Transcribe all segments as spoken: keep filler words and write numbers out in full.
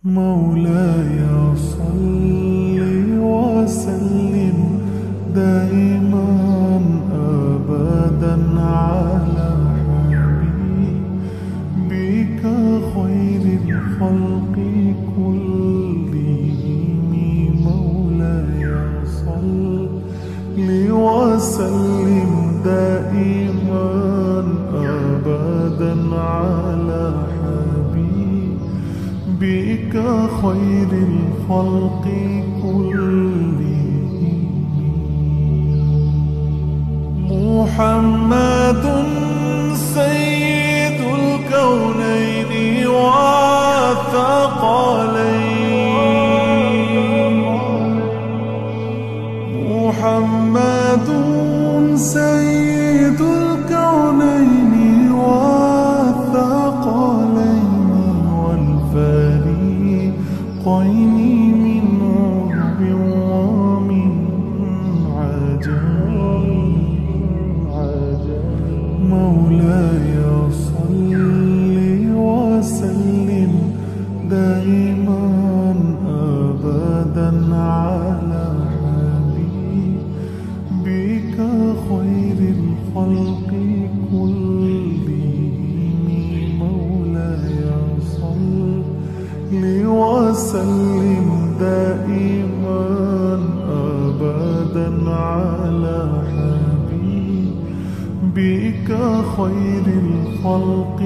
مولاي صل وسلم دائما أبدا على حبيبك خير الخلق كلهم. مولاي صل وسلم دائما أبدا على بك خير الخلق كلهم. محمد سيد الكونين والثقلين. محمد سيد الكونين والثقلين والفريقين من عرب ومن عجم. مولاي صل وسلم دائما أبدا على حبيبك خير الخلق كلهم. مولاي صل وسلم دائما أبدا على حبيبك خير الخلق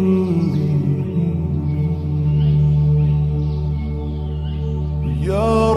كلهم. يا